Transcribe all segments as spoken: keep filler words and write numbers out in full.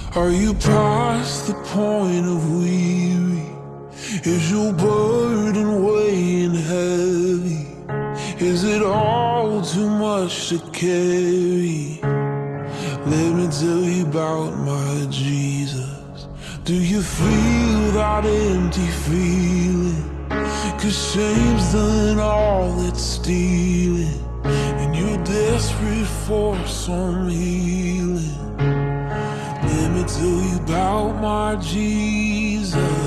Are you past the point of weary? Is your burden weighing heavy? Is it all too much to carry? Let me tell you about my Jesus. Do you feel that empty feeling? 'Cause shame's done all it's stealing, and you're desperate for some healing. Let me tell you about my Jesus.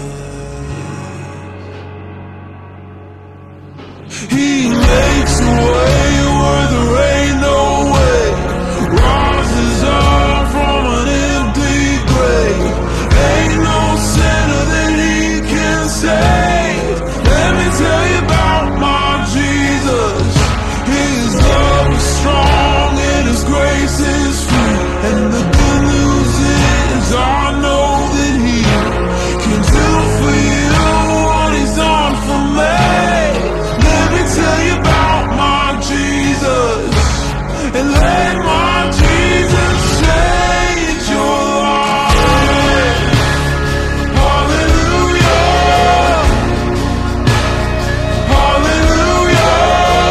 He makes a way where there ain't no way, rises up from an empty grave. Ain't no sinner that he can save. Let me tell you about my Jesus. His love is strong and his grace is free, and the good news is I know that he can do for you what he's done for me. Let me tell you about my Jesus, and let my Jesus change your life. Hallelujah, hallelujah,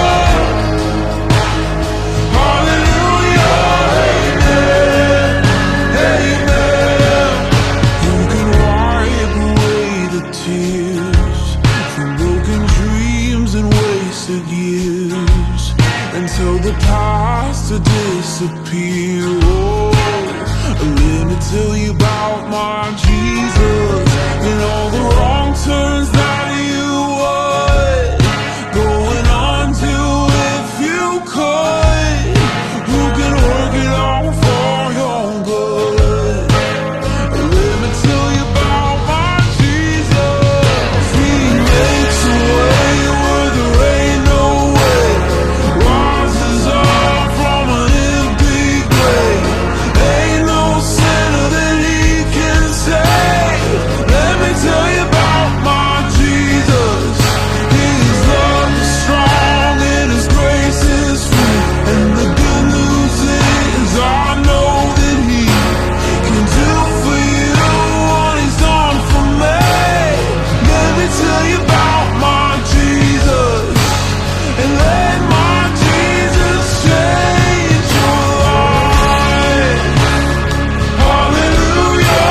hallelujah, amen, amen. You can wipe away the tears from broken dreams and wasted years, and tell the past to disappear. Oh, let me tell you about my Jesus, and all the wrong turns that you would going on to if you could. Who can work it all for your good? Let me tell you about my Jesus. He makes a way where there ain't no way, rises up from an empty grave. Ain't no sinner that he can save. Let me tell you about my Jesus. His love is strong and his grace is free, and the good news is I know that he can do for you what he's done for me. Let me tell you about my Jesus, and let my Jesus change your life. Hallelujah,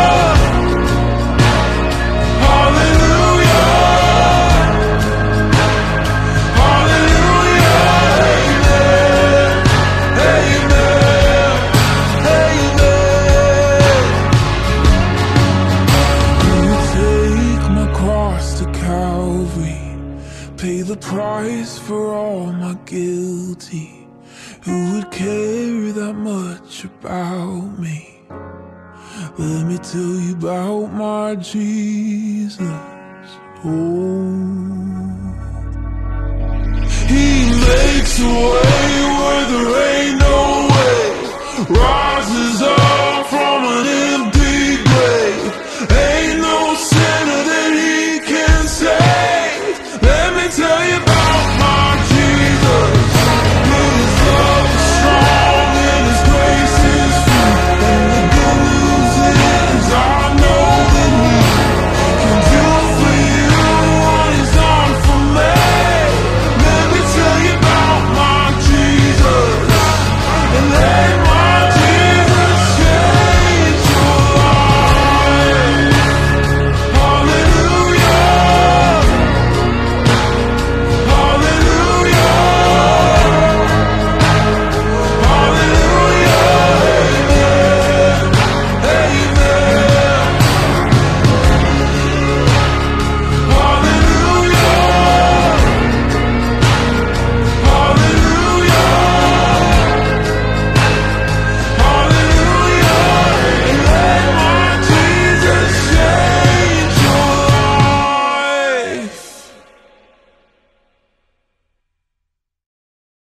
hallelujah, hallelujah, amen, amen, amen. You take my cross to Calvary, pay the price for all my guilty. Who would care that much about me? Let me tell you about my Jesus. Oh, he makes a way where there ain't no way, rises up